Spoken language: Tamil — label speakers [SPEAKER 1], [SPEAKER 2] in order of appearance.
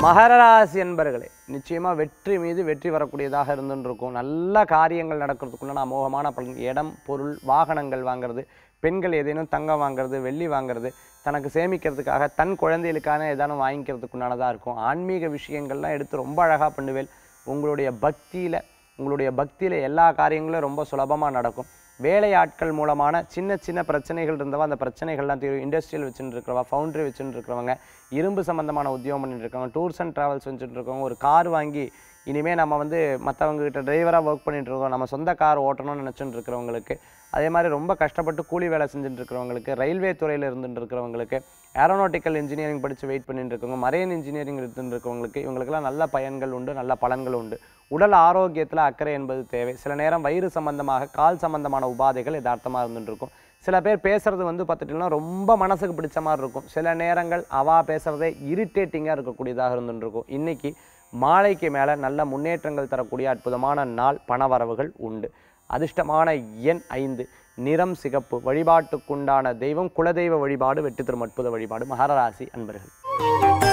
[SPEAKER 1] மகர ராசி என்பர்களே நிச்சயமா வெற்றி மீது வெற்றி வரக்கூடியதாக இருந்துருக்கும். நல்ல காரியங்கள் நடக்கிறதுக்குள்ள அமோகமான பலன். இடம், பொருள், வாகனங்கள் வாங்குறது, பெண்கள் ஏதேனும் தங்கம் வாங்குறது, வெள்ளி வாங்குறது, தனக்கு சேமிக்கிறதுக்காக தன் குழந்தைகளுக்கான ஏதானும் வாங்கிக்கிறதுக்குண்டானதாக இருக்கும். ஆன்மீக விஷயங்கள்லாம் எடுத்து ரொம்ப அழகாக பண்ணுவேன். உங்களுடைய பக்தியில் எல்லா காரியங்களும் ரொம்ப சுலபமாக நடக்கும். வேலையாட்கள் மூலமான சின்ன சின்ன பிரச்சனைகள் இருந்தவா அந்த பிரச்சனைகள்லாம் தீரும். இண்டஸ்ட்ரியல் வச்சுட்டு இருக்கிறவா, ஃபவுண்டரி வச்சுட்டு இருக்கிறவங்க, இரும்பு சம்மந்தமான உத்தியோகம் பண்ணிட்டு இருக்கவங்க, டூர்ஸ் அண்ட் ட்ராவல்ஸ் வச்சுட்டு இருக்கவங்க, ஒரு கார் வாங்கி இனிமேல் நம்ம மற்றவங்ககிட்ட டிரைவராக ஒர்க் பண்ணிட்டு இருக்கோம், நம்ம சொந்த கார் ஓட்டணும்னு நினச்சிட்டு இருக்கிறவங்களுக்கு, அதே மாதிரி ரொம்ப கஷ்டப்பட்டு கூலி வேலை செஞ்சுட்டு இருக்கிறவங்களுக்கு, ரயில்வே துறையில் இருந்துட்டு இருக்கிறவங்களுக்கு, ஏரோநாட்டிக்கல் இன்ஜினியரிங் படித்து வெயிட் பண்ணிட்டு இருக்கவங்க, மரைன் இன்ஜினியரிங் இருந்துட்டு இருக்கவங்களுக்கு, இவங்களுக்கெல்லாம் நல்ல பயன்கள் உண்டு, நல்ல பலன்கள் உண்டு. உடல் ஆரோக்கியத்தில் அக்கறை என்பது தேவை. சில நேரம் வயிறு சம்பந்தமாக, கால் சம்பந்தமான உபாதைகள் யதார்த்தமாக இருந்துட்டு இருக்கும். சில பேர் பேசுறது பார்த்துட்டிங்கன்னா ரொம்ப மனசுக்கு பிடிச்ச மாதிரி இருக்கும். சில நேரங்கள் பேசுறதே இரிட்டேட்டிங்காக இருக்கக்கூடியதாக இருந்துட்டு இருக்கும். இன்னைக்கு மாலைக்கு மேலே நல்ல முன்னேற்றங்கள் தரக்கூடிய அற்புதமான நாள். பணவரவுகள் உண்டு. அதிர்ஷ்டமான எண் 5, நிறம் சிகப்பு. வழிபாட்டுக்குண்டான தெய்வம் குலதெய்வ வழிபாடு. வெற்றி தரும் அற்புத வழிபாடு. மகர ராசி அன்பர்கள்.